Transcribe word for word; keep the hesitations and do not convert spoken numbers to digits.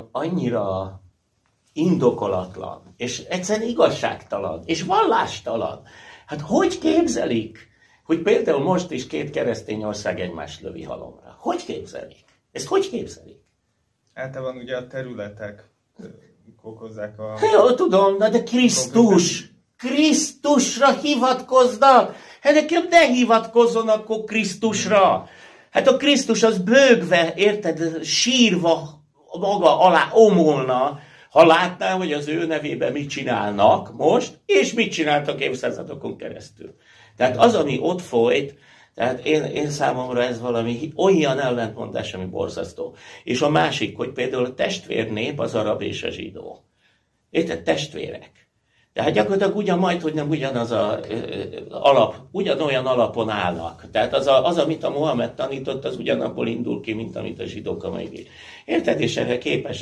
Annyira indokolatlan, és egyszerűen igazságtalan, és vallástalan. Hát hogy képzelik, hogy például most is két keresztény ország egymást lövi halomra? Hogy képzelik? Ezt hogy képzelik? Általában ugye a területek okozzák a... Jó, tudom, de Krisztus, Krisztusra hivatkoznak. Hát nekem ne hivatkozzon akkor Krisztusra. Hát a Krisztus az bőgve, érted, sírva maga alá omolna, ha látná, hogy az ő nevében mit csinálnak most, és mit csináltak évszázadokon keresztül. Tehát az, ami ott folyt, tehát én, én számomra ez valami olyan ellentmondás, ami borzasztó. És a másik, hogy például a testvérnép az arab és a zsidó. Érted? Testvérek. Tehát gyakorlatilag ugyan majd, hogy nem ugyanaz a ö, alap, ugyanolyan alapon állnak. Tehát az, a, az, amit a Mohamed tanított, az ugyanabból indul ki, mint amit a zsidók a mai. Érted? És erre képes